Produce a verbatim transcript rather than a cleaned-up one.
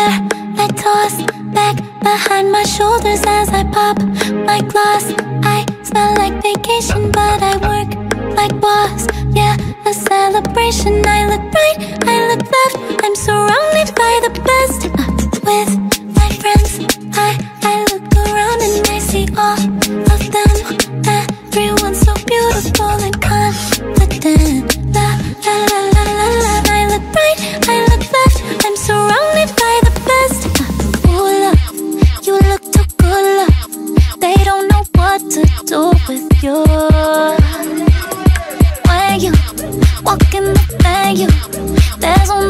hair I toss back behind my shoulders as I pop my gloss. I smell like vacation, but I work like boss. Yeah, a celebration. I look right, I look left. I'm surrounded by the best. uh, With my friends, I, I look around and I see all of them. Everyone's so beautiful and confident. La la la la la la. I look right, I look left. I'm surrounded by the best. uh, Ooh, love, you look too good, love. They don't know what to do with you. When you walk in the venue, there's only